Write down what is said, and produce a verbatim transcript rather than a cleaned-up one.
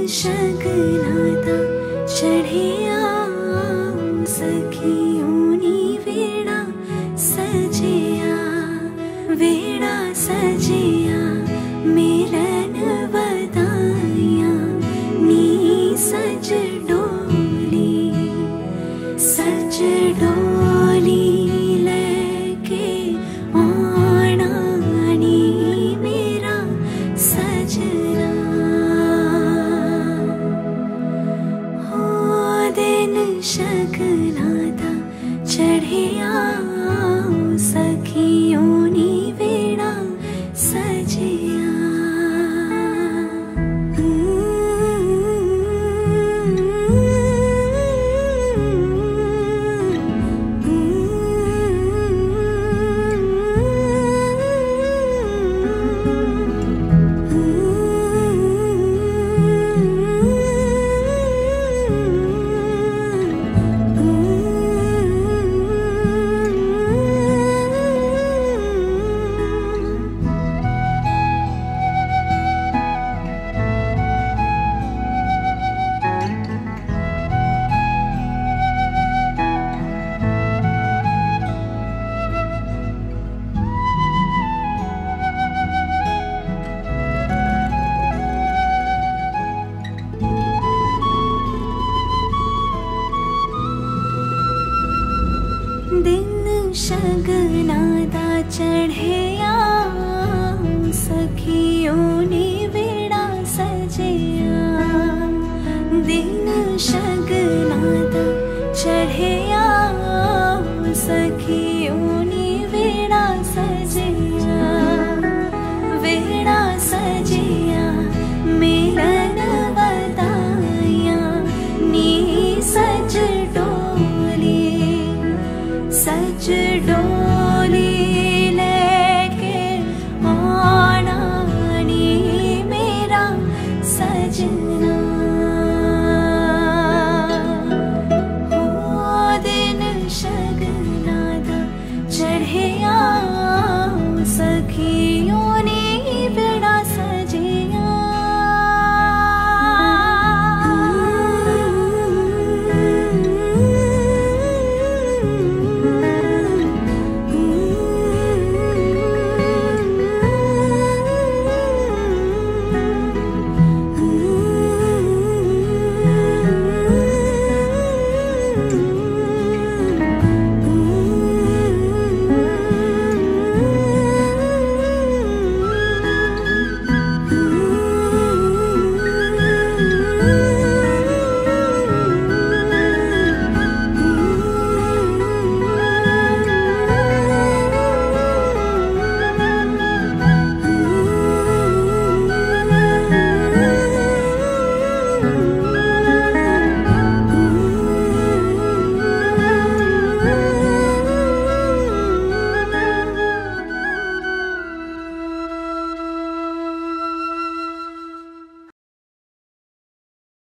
शगनादा चढ़िया सखियों नी वेड़ा सजिया वेड़ा सजिया मिलन वदाया नी सज डोली सज डोली लेके आना नी मेरा सजना शगनादा चढ़िया सखियों नी वेड़ा सजिया दिन शगनादा चढ़िया सखियों नी वेड़ा सजिया दिन शगनादा चढ़िया सखियों नी वेड़ा सजिया वेड़ा सजिया मिलन वदाया नी सज डोली सज डोली लेके आना नी मेरा सजना